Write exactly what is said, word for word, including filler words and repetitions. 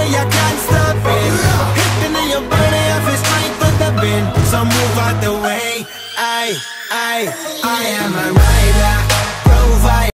way I can't stop it. Hitting in your body, I feel straight to the bin. So move out the way. I, I, I am a rider, provider.